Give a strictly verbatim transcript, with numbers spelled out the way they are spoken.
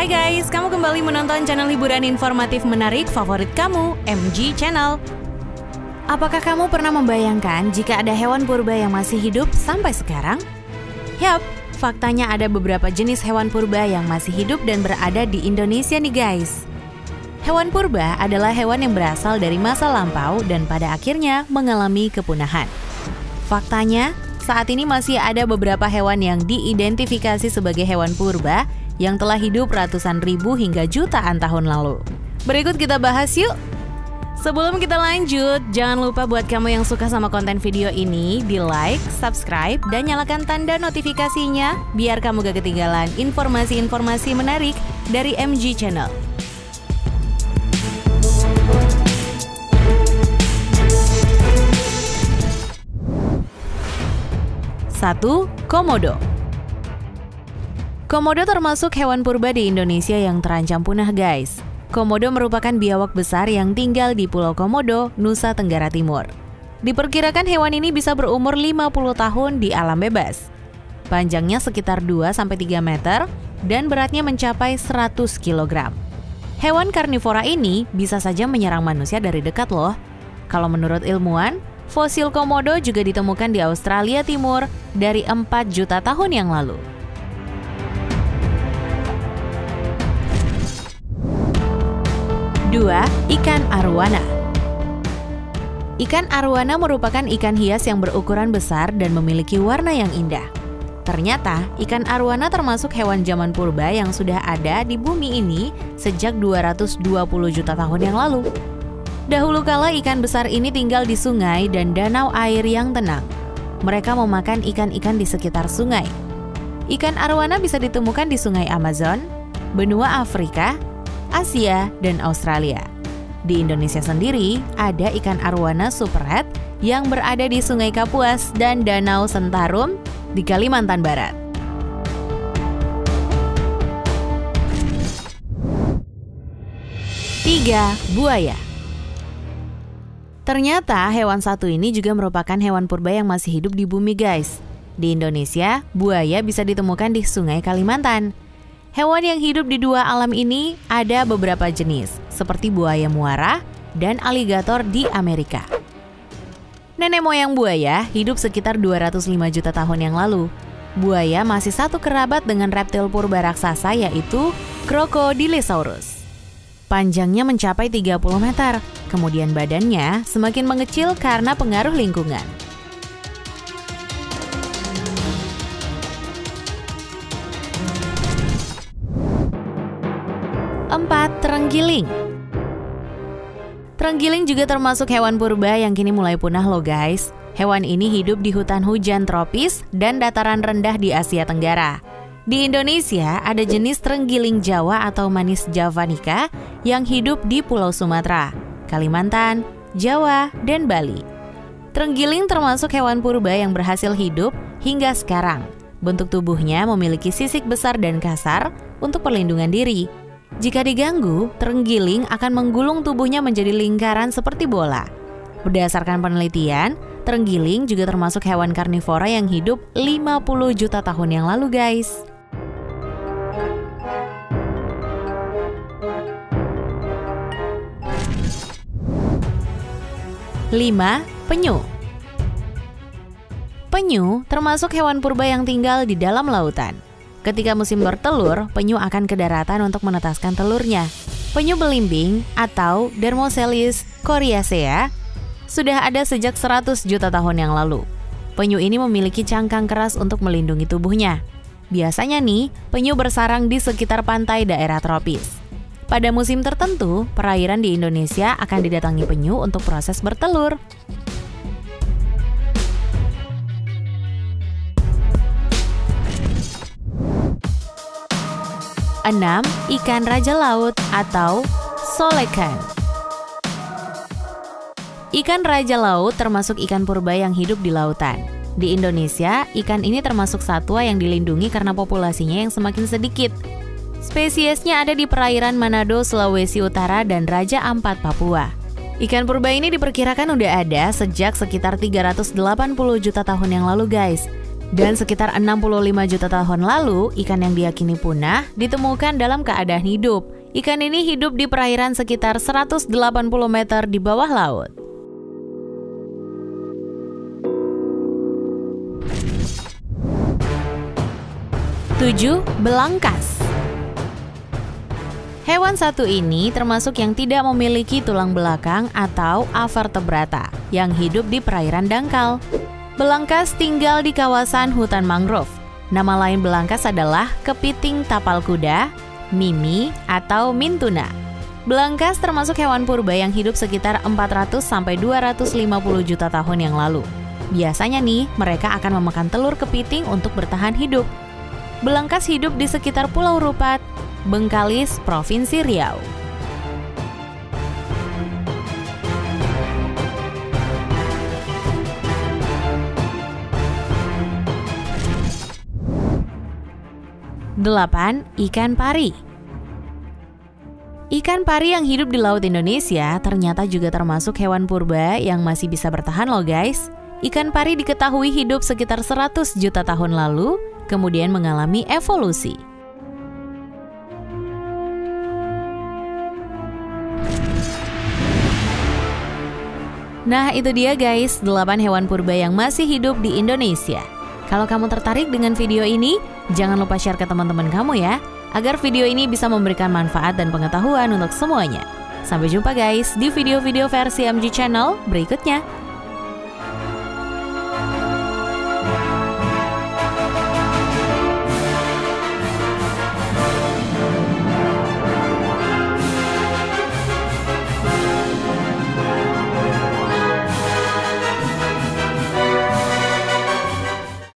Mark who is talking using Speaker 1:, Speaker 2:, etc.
Speaker 1: Hai guys, kamu kembali menonton channel hiburan informatif menarik favorit kamu, M G Channel. Apakah kamu pernah membayangkan jika ada hewan purba yang masih hidup sampai sekarang? Yap, faktanya ada beberapa jenis hewan purba yang masih hidup dan berada di Indonesia nih guys. Hewan purba adalah hewan yang berasal dari masa lampau dan pada akhirnya mengalami kepunahan. Faktanya, saat ini masih ada beberapa hewan yang diidentifikasi sebagai hewan purba yang telah hidup ratusan ribu hingga jutaan tahun lalu. Berikut kita bahas yuk! Sebelum kita lanjut, jangan lupa buat kamu yang suka sama konten video ini, di like, subscribe, dan nyalakan tanda notifikasinya biar kamu gak ketinggalan informasi-informasi menarik dari M G Channel. satu. Komodo. Komodo termasuk hewan purba di Indonesia yang terancam punah guys. Komodo merupakan biawak besar yang tinggal di Pulau Komodo, Nusa Tenggara Timur. Diperkirakan hewan ini bisa berumur lima puluh tahun di alam bebas. Panjangnya sekitar dua sampai tiga meter dan beratnya mencapai seratus kilogram. Hewan karnivora ini bisa saja menyerang manusia dari dekat loh. Kalau menurut ilmuwan, fosil Komodo juga ditemukan di Australia Timur dari empat juta tahun yang lalu. dua. Ikan arowana. Ikan arowana merupakan ikan hias yang berukuran besar dan memiliki warna yang indah. Ternyata, ikan arowana termasuk hewan zaman purba yang sudah ada di bumi ini sejak dua ratus dua puluh juta tahun yang lalu. Dahulu kala ikan besar ini tinggal di sungai dan danau air yang tenang. Mereka memakan ikan-ikan di sekitar sungai. Ikan arowana bisa ditemukan di sungai Amazon, benua Afrika, Asia, dan Australia. Di Indonesia sendiri, ada ikan arowana super red yang berada di Sungai Kapuas dan Danau Sentarum di Kalimantan Barat. tiga. Buaya. Ternyata hewan satu ini juga merupakan hewan purba yang masih hidup di bumi guys. Di Indonesia, buaya bisa ditemukan di Sungai Kalimantan. Hewan yang hidup di dua alam ini ada beberapa jenis, seperti buaya muara dan aligator di Amerika. Nenek moyang buaya hidup sekitar dua ratus lima juta tahun yang lalu. Buaya masih satu kerabat dengan reptil purba raksasa yaitu Crocodilosaurus. Panjangnya mencapai tiga puluh meter, kemudian badannya semakin mengecil karena pengaruh lingkungan. empat. Terenggiling. Terenggiling juga termasuk hewan purba yang kini mulai punah loh guys. Hewan ini hidup di hutan hujan tropis dan dataran rendah di Asia Tenggara. Di Indonesia ada jenis terenggiling Jawa atau Manis javanica yang hidup di Pulau Sumatera, Kalimantan, Jawa, dan Bali. Terenggiling termasuk hewan purba yang berhasil hidup hingga sekarang. Bentuk tubuhnya memiliki sisik besar dan kasar untuk perlindungan diri. Jika diganggu, terenggiling akan menggulung tubuhnya menjadi lingkaran seperti bola. Berdasarkan penelitian, terenggiling juga termasuk hewan karnivora yang hidup lima puluh juta tahun yang lalu guys. lima. Penyu. Penyu termasuk hewan purba yang tinggal di dalam lautan. Ketika musim bertelur, penyu akan ke daratan untuk menetaskan telurnya. Penyu belimbing atau Dermoceles coriacea sudah ada sejak seratus juta tahun yang lalu. Penyu ini memiliki cangkang keras untuk melindungi tubuhnya. Biasanya nih, penyu bersarang di sekitar pantai daerah tropis. Pada musim tertentu, perairan di Indonesia akan didatangi penyu untuk proses bertelur. enam. Ikan raja laut atau solekan. Ikan raja laut termasuk ikan purba yang hidup di lautan. Di Indonesia, ikan ini termasuk satwa yang dilindungi karena populasinya yang semakin sedikit. Spesiesnya ada di perairan Manado, Sulawesi Utara, dan Raja Ampat, Papua. Ikan purba ini diperkirakan udah ada sejak sekitar tiga ratus delapan puluh juta tahun yang lalu guys. Dan sekitar enam puluh lima juta tahun lalu, ikan yang diyakini punah ditemukan dalam keadaan hidup. Ikan ini hidup di perairan sekitar seratus delapan puluh meter di bawah laut. tujuh. Belangkas. Hewan satu ini termasuk yang tidak memiliki tulang belakang atau avertebrata, yang hidup di perairan dangkal. Belangkas tinggal di kawasan hutan mangrove. Nama lain belangkas adalah kepiting tapal kuda, mimi, atau mintuna. Belangkas termasuk hewan purba yang hidup sekitar empat ratus sampai dua ratus lima puluh juta tahun yang lalu. Biasanya nih, mereka akan memakan telur kepiting untuk bertahan hidup. Belangkas hidup di sekitar Pulau Rupat, Bengkalis, Provinsi Riau. delapan. Ikan pari. Ikan pari yang hidup di Laut Indonesia ternyata juga termasuk hewan purba yang masih bisa bertahan loh guys. Ikan pari diketahui hidup sekitar seratus juta tahun lalu, kemudian mengalami evolusi. Nah itu dia guys, delapan hewan purba yang masih hidup di Indonesia. Kalau kamu tertarik dengan video ini, jangan lupa share ke teman-teman kamu ya, agar video ini bisa memberikan manfaat dan pengetahuan untuk semuanya. Sampai jumpa guys di video-video versi M G Channel berikutnya.